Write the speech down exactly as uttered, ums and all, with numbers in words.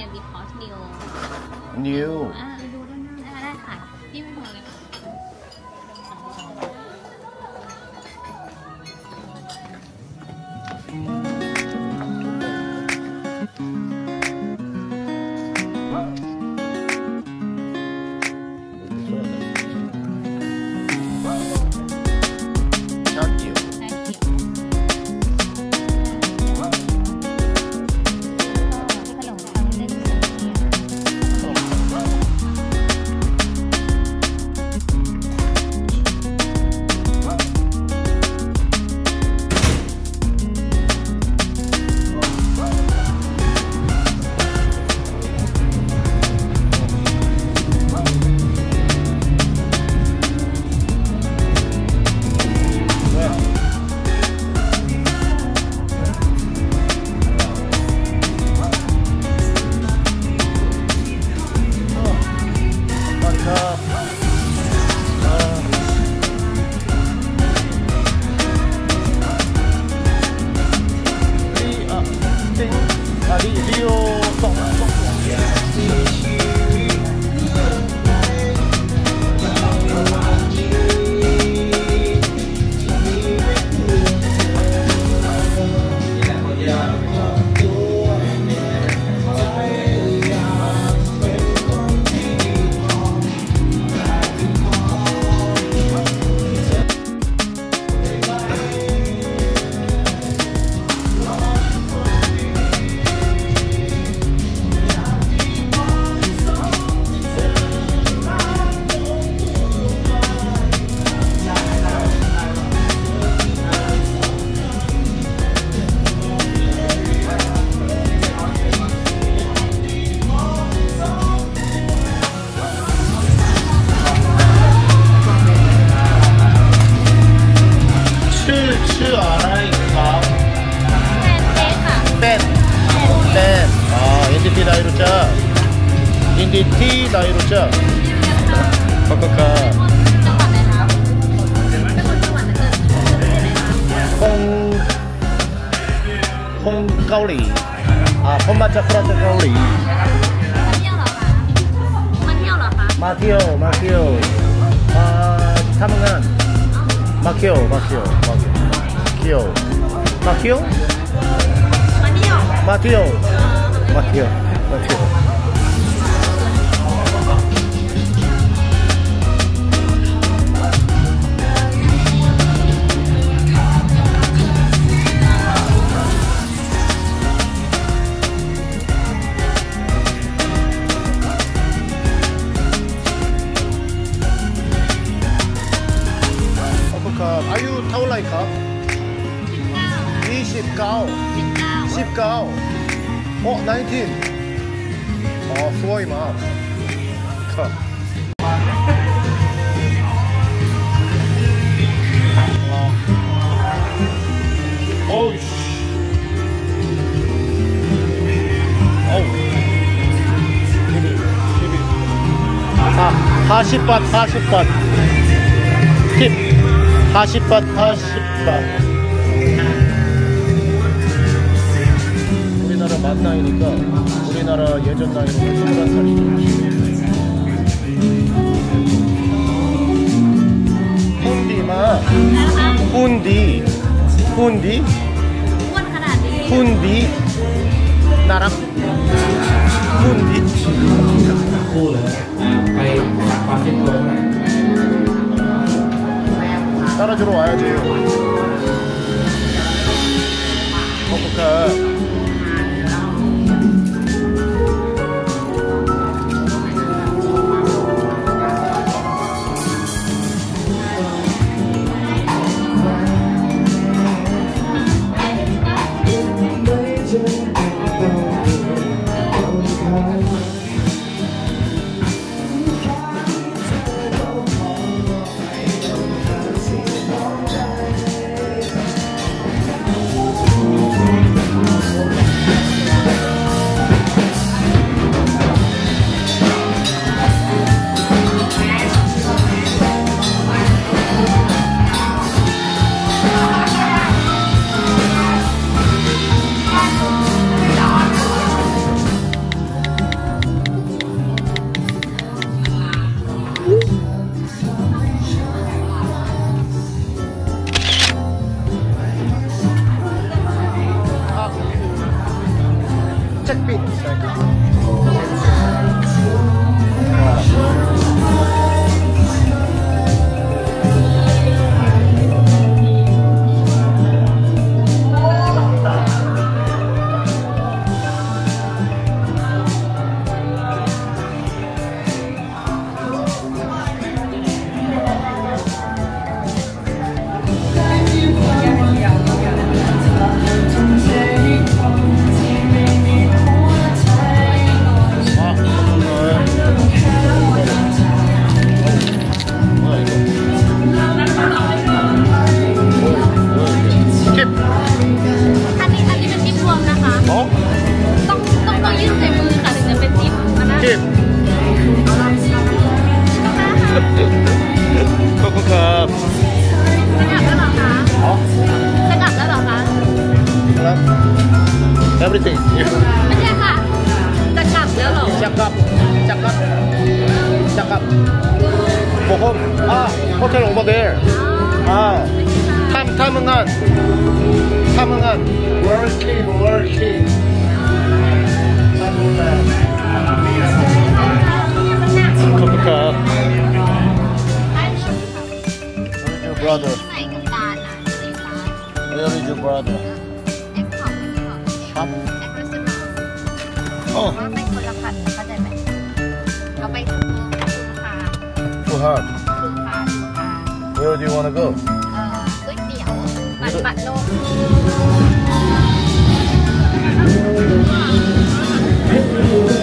because new new อ่าดูด้านหน้าได้ค่ะพี่ไม่พอเลยอินดี้ที่ไดโรเจอร์เขาก็คือคงคงเกาหลีอ่าผมมาจากประเทศเกาหลีมาเที่ยวเหรอคะมาเที่ยวมาเที่ยวมาทำงานมาเที่ยวมาเที่ยวมาเที่ยวมาเที่ยวมาเที่ยวมาเที่ยวมาเที่ยวอายุเท่าไรครับยี่สิบเก้าสิบเก้าโอ้สิบเก้าอ๋อสวยมากครับโอ้ยโอ้อ่ะห้าสิบบาทห้าสิบบาททิป하십 밭, 하십 밭. 우리나라 만 나이니까 우리나라 예전 나이로 스물한 살이죠. 훈디마, 훈디, 훈디, 훈디, 나랑 훈디. 따라주러 와야지. 먹을까? Thank you. Everything. ไม่ใช่ค่ะจะกลับแล้วหรอจักรับจักรับจักรับโอ้โหอ่า hotel over there อ่าทำทำงานทำงาน working working ทำงานขอบคุณครับ your brother ไหนกับตาลอ่ะสีฟ้า where is your brother แอคคอมแอคคอมครับแอคเรสเตอรอลว่าเป็นคนละพันเข้าใจไหมเราไปทูคา too hard ทูคาทูคา where do you wanna go เอ่อก๋วยเตี๋ยวบัตรบัตรโลก